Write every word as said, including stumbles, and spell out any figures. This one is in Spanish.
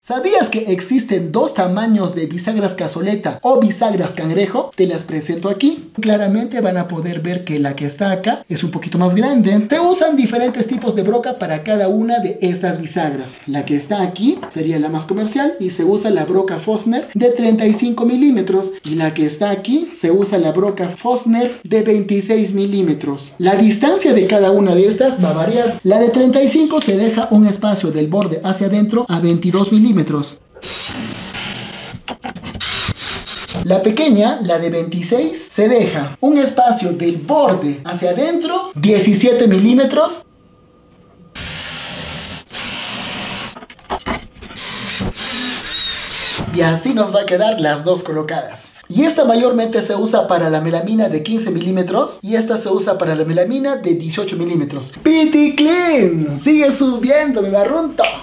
¿Sabías que existen dos tamaños de bisagras cazoleta o bisagras cangrejo? Te las presento aquí. Claramente van a poder ver que la que está acá es un poquito más grande. Se usan diferentes tipos de broca para cada una de estas bisagras. La que está aquí sería la más comercial y se usa la broca Forstner de treinta y cinco milímetros. Y la que está aquí se usa la broca Forstner de veintiséis milímetros. La distancia de cada una de estas va a variar. La de treinta y cinco se deja un espacio del borde hacia adentro a veintidós milímetros. La pequeña, la de veintiséis, se deja un espacio del borde hacia adentro, diecisiete milímetros. Y así nos va a quedar las dos colocadas. Y esta mayormente se usa para la melamina de quince milímetros y esta se usa para la melamina de dieciocho milímetros. ¡Piti Clean! ¡Sigue subiendo, mi barrunto!